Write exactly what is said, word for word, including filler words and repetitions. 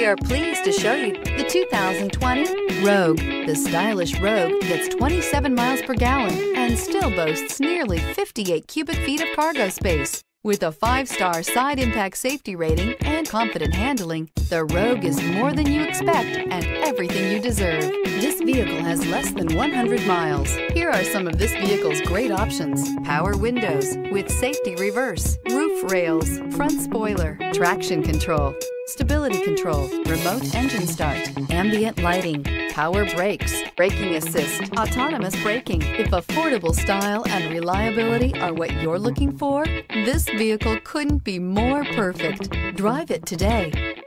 We are pleased to show you the two thousand twenty Rogue. The stylish Rogue gets twenty-seven miles per gallon and still boasts nearly fifty-eight cubic feet of cargo space. With a five-star side impact safety rating and confident handling, the Rogue is more than you expect and everything you deserve. This vehicle has less than one hundred miles. Here are some of this vehicle's great options: power windows with safety reverse, roof rails, front spoiler, traction control, stability control, remote engine start, ambient lighting, power brakes, braking assist, autonomous braking. If affordable style and reliability are what you're looking for, this vehicle couldn't be more perfect. Drive it today.